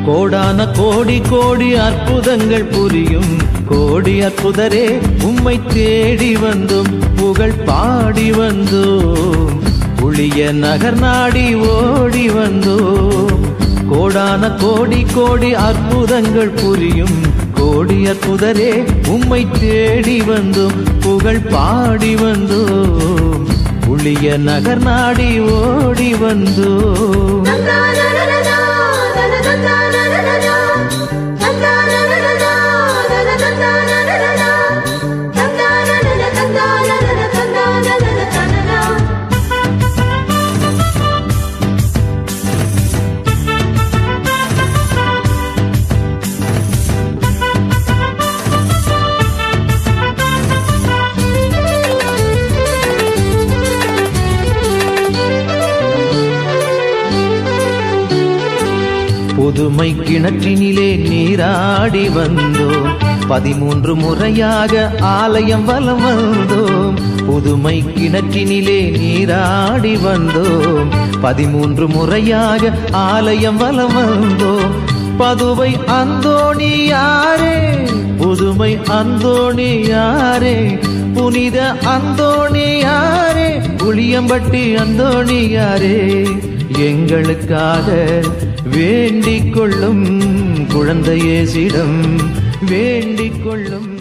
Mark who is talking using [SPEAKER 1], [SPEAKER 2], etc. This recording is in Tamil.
[SPEAKER 1] கோடான கோடி கோடி அற்புதங்கள் புரியும் கோடி அற்புதரே உம்மை தேடி வந்தோம் புகழ் பாடி வந்தோம் புளிய நகர் நாடி ஓடி வந்தோம் கோடான கோடி கோடி அற்புதங்கள் புரியும் கோடி அற்புதரே உம்மை தேடி வந்தோம் புகழ் பாடி வந்தோம் புளிய நகர் நாடி ஓடி வந்தோம் புதுமை கிணற்றினிலே நீராடி வந்தோம் 13 முறையாக ஆலயம் வலம் வந்தோம் புதுமை கிணற்றினிலே நீராடி வந்தோம் 13 முறையாக ஆலயம் வலம் வந்தோம் பதுவை அந்தோணியாரே புதுமை அந்தோணியாரே புனித அந்தோணியாரே புளியம்பட்டி அந்தோணியாரே எங்களுக்காக வேண்டிக் கொள்ளும் குழந்தை இயேசுவிடம் வேண்டிக் கொள்ளும்